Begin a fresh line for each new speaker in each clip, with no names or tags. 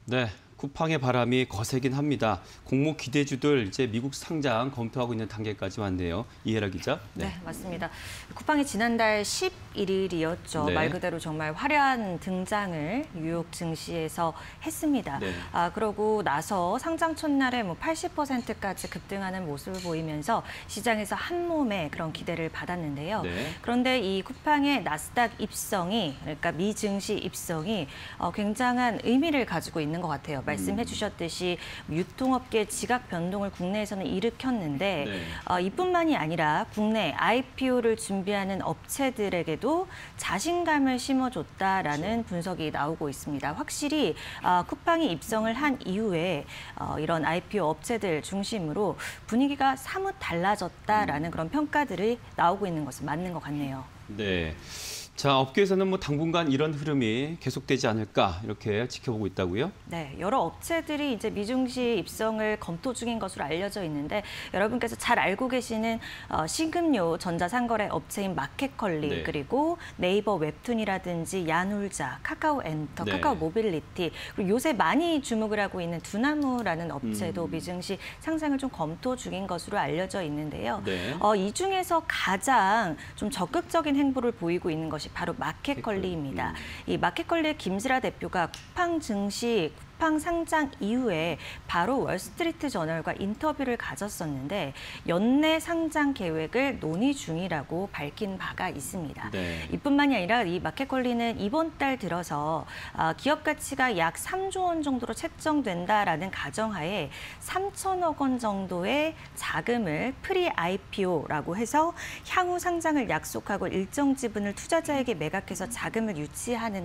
네, 쿠팡의 바람이 거세긴 합니다. 공모 기대주들 이제 미국 상장 검토하고 있는 단계까지 왔네요. 이해라 기자.
네, 맞습니다. 쿠팡이 지난달 11일이었죠.
네.
말 그대로 정말 화려한 등장을 뉴욕 증시에서 했습니다.
네.
그러고 나서 상장 첫날에 80%까지 급등하는 모습을 보이면서 시장에서 한 몸에 그런 기대를 받았는데요.
네.
그런데 이 쿠팡의 나스닥 입성이, 그러니까 미 증시 입성이 굉장한 의미를 가지고 있는 것 같아요. 말씀해 주셨듯이 유통업계 지각 변동을 국내에서는 일으켰는데
네.
이뿐만이 아니라 국내 IPO를 준비하는 업체들에게도 자신감을 심어줬다라는 분석이 나오고 있습니다. 확실히 쿠팡이 입성을 한 이후에 이런 IPO 업체들 중심으로 분위기가 사뭇 달라졌다라는 그런 평가들이 나오고 있는 것은 맞는 것 같네요.
네. 자, 업계에서는 당분간 이런 흐름이 계속되지 않을까 이렇게 지켜보고 있다고요?
네, 여러 업체들이 이제 미증시 입성을 검토 중인 것으로 알려져 있는데 여러분께서 잘 알고 계시는 신금요 전자상거래 업체인 마켓컬리
네.
그리고 네이버 웹툰이라든지 야놀자, 카카오엔터,
네.
카카오모빌리티 그리고 요새 많이 주목을 하고 있는 두나무라는 업체도 미증시 상장을 좀 검토 중인 것으로 알려져 있는데요.
네.
이 중에서 가장 좀 적극적인 행보를 보이고 있는 것이 바로 마켓컬리입니다. 이 마켓컬리의 김슬아 대표가 쿠팡 증시 쿠팡 상장 이후에 바로 월스트리트 저널과 인터뷰를 가졌었는데 연내 상장 계획을 논의 중이라고 밝힌 바가 있습니다.
네.
이뿐만이 아니라 이 마켓컬리는 이번 달 들어서 기업 가치가 약 3조 원 정도로 책정된다라는 가정하에 3천억 원 정도의 자금을 프리 IPO라고 해서 향후 상장을 약속하고 일정 지분을 투자자에게 매각해서 자금을 유치하는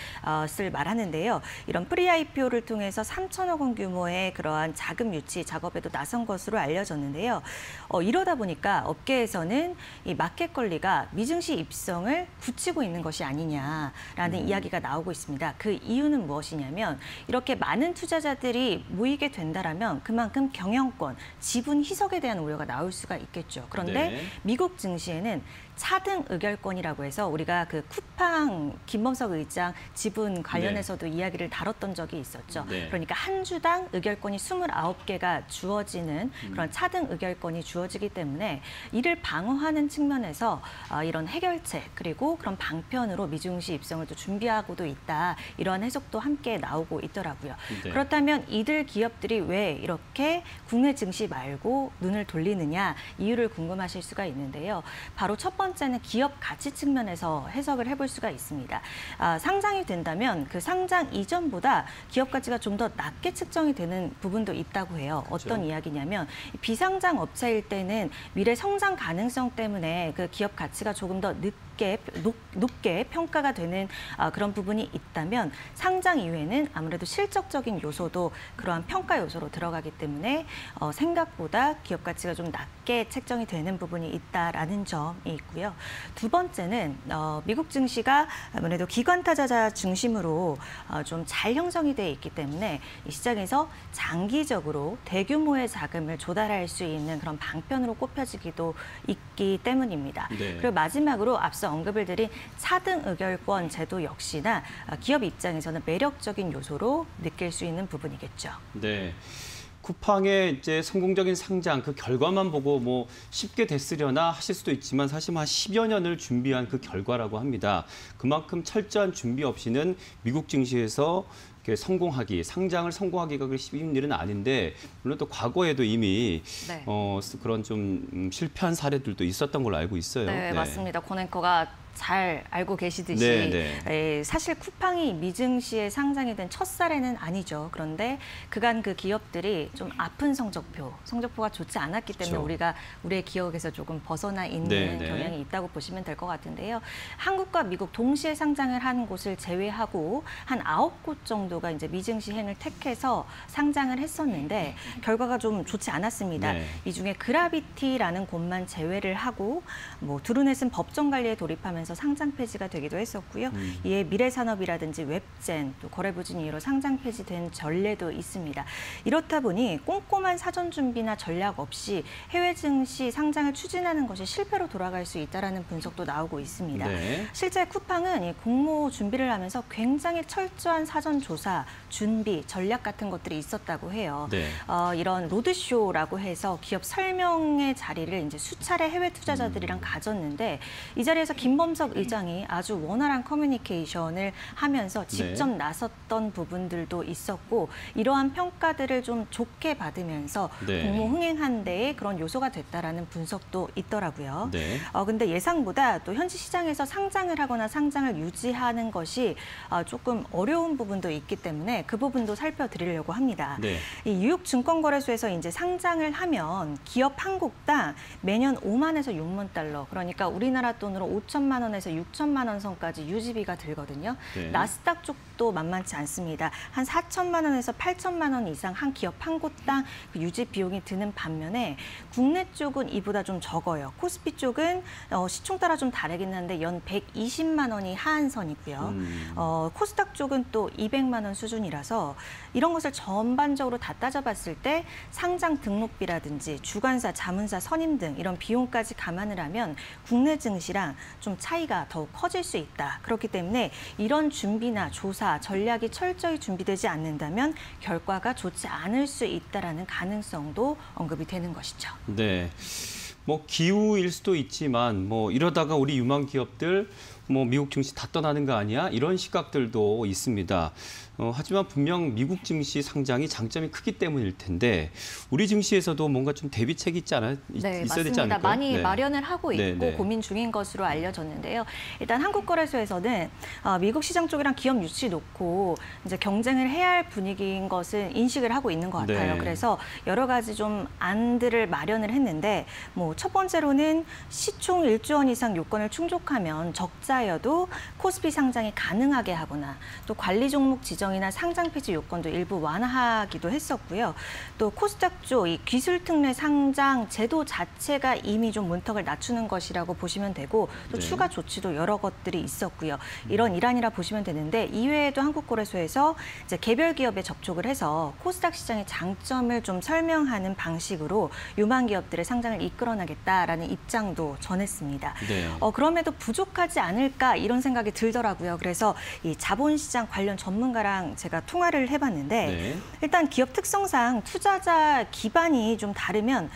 것을 말하는데요. 이런 프리 IPO를 통해서 3천억 원 규모의 그러한 자금 유치 작업에도 나선 것으로 알려졌는데요. 이러다 보니까 업계에서는 이 마켓컬리가 미증시 입성을 굳히고 있는 것이 아니냐라는 이야기가 나오고 있습니다. 그 이유는 무엇이냐면 이렇게 많은 투자자들이 모이게 된다라면 그만큼 경영권, 지분 희석에 대한 우려가 나올 수가 있겠죠. 그런데
네.
미국 증시에는 차등 의결권이라고 해서 우리가 그 쿠팡 김범석 의장 지분 관련해서도 이야기를 다뤘던 적이 있었죠.
네.
그러니까 한 주당 의결권이 29개가 주어지는 그런 차등 의결권이 주어지기 때문에 이를 방어하는 측면에서 이런 해결책 그리고 그런 방편으로 미증시 입성을 또 준비하고도 있다. 이러한 해석도 함께 나오고 있더라고요.
네.
그렇다면 이들 기업들이 왜 이렇게 국내 증시 말고 눈을 돌리느냐 이유를 궁금하실 수가 있는데요. 바로 첫 번째는 기업 가치 측면에서 해석을 해볼 수가 있습니다. 상장이 된다면 그 상장 이전보다 기업 가치가 좀 더 낮게 측정이 되는 부분도 있다고 해요.
그렇죠.
어떤 이야기냐면 비상장 업체일 때는 미래 성장 가능성 때문에 그 기업 가치가 조금 더 높게 평가가 되는 그런 부분이 있다면 상장 이후에는 아무래도 실적적인 요소도 그러한 평가 요소로 들어가기 때문에 생각보다 기업 가치가 좀 낮게 책정이 되는 부분이 있다라는 점이 있고요. 두 번째는 미국 증시가 아무래도 기관 타자자 중심으로 좀 잘 형성이 돼 있기 때문에 이 시장에서 장기적으로 대규모의 자금을 조달할 수 있는 그런 방편으로 꼽혀지기도 있기 때문입니다.
네.
그리고 마지막으로 앞서 언급을 드린 차등 의결권 제도 역시나 기업 입장에서는 매력적인 요소로 느낄 수 있는 부분이겠죠.
네. 쿠팡의 이제 성공적인 상장 그 결과만 보고 쉽게 됐으려나 하실 수도 있지만 사실 한 10여 년을 준비한 그 결과라고 합니다. 그만큼 철저한 준비 없이는 미국 증시에서 상장을 성공하기가 쉬운 일은 아닌데 물론 또 과거에도 이미
네.
그런 좀 실패한 사례들도 있었던 걸로 알고 있어요.
네, 맞습니다. 권 앵커가 잘 알고 계시듯이
네.
사실 쿠팡이 미증시에 상장이 된 첫 사례는 아니죠. 그런데 그간 그 기업들이 좀 아픈 성적표가 좋지 않았기 때문에
그렇죠.
우리가 우리의 기억에서 조금 벗어나 있는
네.
경향이 있다고 보시면 될 것 같은데요. 한국과 미국 동시에 상장을 한 곳을 제외하고 한 9곳 정도가 이제 미증시행을 택해서 상장을 했었는데 결과가 좀 좋지 않았습니다.
네.
이 중에 그라비티라는 곳만 제외를 하고 드루넷은 법정 관리에 돌입하면서 하면서 상장 폐지가 되기도 했었고요. 이에 미래산업이라든지 웹젠, 또 거래부진 이유로 상장 폐지된 전례도 있습니다. 이렇다 보니 꼼꼼한 사전 준비나 전략 없이 해외 증시 상장을 추진하는 것이 실패로 돌아갈 수 있다는 분석도 나오고 있습니다.
네.
실제 쿠팡은 이 공모 준비를 하면서 굉장히 철저한 사전 조사, 준비, 전략 같은 것들이 있었다고 해요.
네.
이런 로드쇼라고 해서 기업 설명의 자리를 이제 수차례 해외 투자자들이랑 가졌는데 이 자리에서 김범석 의장이 아주 원활한 커뮤니케이션을 하면서 직접
네.
나섰던 부분들도 있었고 이러한 평가들을 좀 좋게 받으면서
네.
공모 흥행한 데에 그런 요소가 됐다라는 분석도 있더라고요.
네.
근데 예상보다 또 현지 시장에서 상장을 하거나 상장을 유지하는 것이 조금 어려운 부분도 있기 때문에 그 부분도 살펴드리려고 합니다.
네.
이 뉴욕 증권거래소에서 이제 상장을 하면 기업 한 국당 매년 5만에서 6만 달러, 그러니까 우리나라 돈으로 5천만 원에서 6천만 원 선까지 유지비가 들거든요.
네.
나스닥 쪽도 만만치 않습니다. 한 4천만 원에서 8천만 원 이상 한 기업 한 곳당 그 유지 비용이 드는 반면에 국내 쪽은 이보다 좀 적어요. 코스피 쪽은 시총 따라 좀 다르긴 한데 연 120만 원이 하한선이고요. 코스닥 쪽은 또 200만 원 수준이라서 이런 것을 전반적으로 다 따져봤을 때 상장 등록비라든지 주관사, 자문사 선임 등 이런 비용까지 감안을 하면 국내 증시랑 좀 차이가 더욱 커질 수 있다. 그렇기 때문에 이런 준비나 조사, 전략이 철저히 준비되지 않는다면 결과가 좋지 않을 수 있다라는 가능성도 언급이 되는 것이죠.
네. 뭐 기후일 수도 있지만 뭐 이러다가 우리 유망 기업들 뭐 미국 증시 다 떠나는 거 아니야? 이런 시각들도 있습니다. 하지만 분명 미국 증시 상장이 장점이 크기 때문일 텐데 우리 증시에서도 뭔가 좀 대비책이 있어야 되지
맞습니다.
않을까요?
많이
네.
마련을 하고 있고
네.
고민 중인 것으로 알려졌는데요. 일단 한국거래소에서는 미국 시장 쪽이랑 기업 유치 놓고 이제 경쟁을 해야 할 분위기인 것은 인식을 하고 있는 것 같아요.
네.
그래서 여러 가지 좀 안들을 마련을 했는데 뭐 첫 번째로는 시총 1조 원 이상 요건을 충족하면 적자여도 코스피 상장이 가능하게 하거나 또 관리 종목 지정이나 상장 폐지 요건도 일부 완화하기도 했었고요. 또 코스닥 쪽 이 기술 특례 상장 제도 자체가 이미 좀 문턱을 낮추는 것이라고 보시면 되고 또
네.
추가 조치도 여러 것들이 있었고요. 이런 일환이라 보시면 되는데 이외에도 한국거래소에서 이제 개별 기업에 접촉을 해서 코스닥 시장의 장점을 좀 설명하는 방식으로 유망 기업들의 상장을 이끌어나겠다라는 입장도 전했습니다.
네.
그럼에도 부족하지 않을까 이런 생각이 들더라고요. 그래서 이 자본시장 관련 전문가랑 제가 통화를 해봤는데
네.
일단 기업 특성상 투자자 기반이 좀 다르면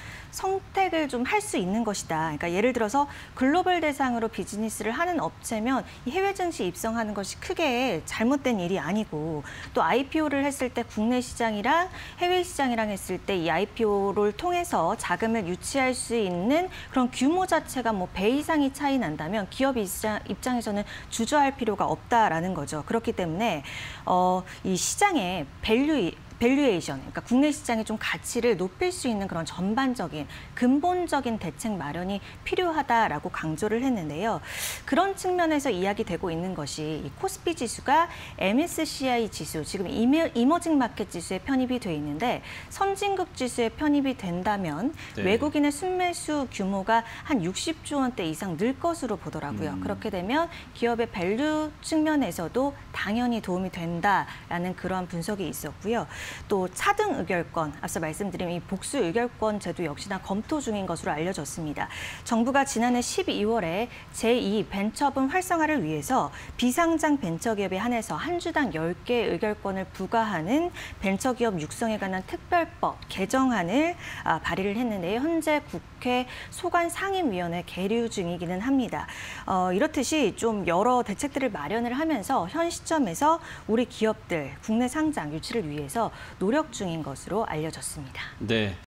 선택을 좀 할 수 있는 것이다. 그러니까 예를 들어서 글로벌 대상으로 비즈니스를 하는 업체면 이 해외 증시 입성하는 것이 크게 잘못된 일이 아니고 또 IPO를 했을 때 국내 시장이랑 해외 시장이랑 했을 때 이 IPO를 통해서 자금을 유치할 수 있는 그런 규모 자체가 뭐 배 이상이 차이 난다면 기업 입장에서는 주저할 필요가 없다라는 거죠. 그렇기 때문에 이 시장의 밸류에이션, 그러니까 국내 시장의 좀 가치를 높일 수 있는 그런 전반적인 근본적인 대책 마련이 필요하다라고 강조를 했는데요. 그런 측면에서 이야기되고 있는 것이 이 코스피 지수가 MSCI 지수, 지금 이머징 마켓 지수에 편입이 돼 있는데 선진국 지수에 편입이 된다면
네.
외국인의 순매수 규모가 한 60조 원대 이상 늘 것으로 보더라고요. 그렇게 되면 기업의 밸류 측면에서도 당연히 도움이 된다라는 그러한 분석이 있었고요. 또 차등 의결권, 앞서 말씀드린 이 복수 의결권 제도 역시나 검토 중인 것으로 알려졌습니다. 정부가 지난해 12월에 제2 벤처분 활성화를 위해서 비상장 벤처기업에 한해서 한 주당 10개 의결권을 부과하는 벤처기업 육성에 관한 특별법 개정안을 발의를 했는데요. 현재 국회 소관상임위원회 계류 중이기는 합니다. 이렇듯이 좀 여러 대책들을 마련을 하면서 현 시점에서 우리 기업들 국내 상장 유치를 위해서 노력 중인 것으로 알려졌습니다.
네.